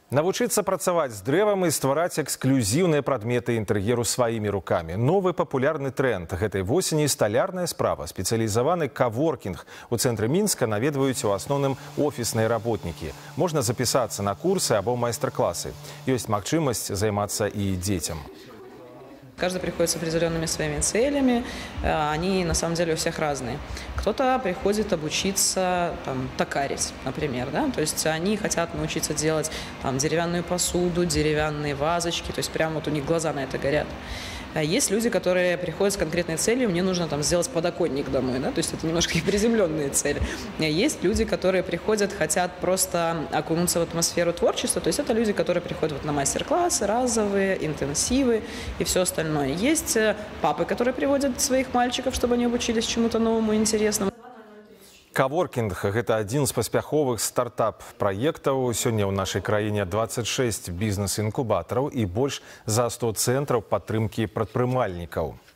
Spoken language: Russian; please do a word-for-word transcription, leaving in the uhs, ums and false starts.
Навучыцца працаваць з дрэвам і ствараць эксклюзіўныя прадметы інтэр'еру сваімі рукамі. Новы папулярны тренд гэтай восені – сталярная справа. Спецыялізаваны каворкінг. У цэнтры Мінска наведваюць у асноўным офісныя работнікі. Можна запісацца на курсы або майстар-класы. Ёсць магчымасць займацца і дзецям. Каждый приходит с определенными своими целями, они на самом деле у всех разные. Кто-то приходит обучиться там, токарить, например, да? То есть они хотят научиться делать там, деревянную посуду, деревянные вазочки, то есть прямо вот у них глаза на это горят. Есть люди, которые приходят с конкретной целью, мне нужно там сделать подоконник домой, да? То есть это немножко и приземленные цели. Есть люди, которые приходят, хотят просто окунуться в атмосферу творчества, то есть это люди, которые приходят вот на мастер-классы, разовые, интенсивы и все остальное. Есть папы, которые приводят своих мальчиков, чтобы они обучились чему-то новому и интересному. Каворкінг – гэта адзін з паспяховых стартап-праектаў. Сёння ў нашай краіне дваццаць шэсць бізнес-інкубатараў і больш за сто цэнтраў падтрымкі прадпрымальнікаў.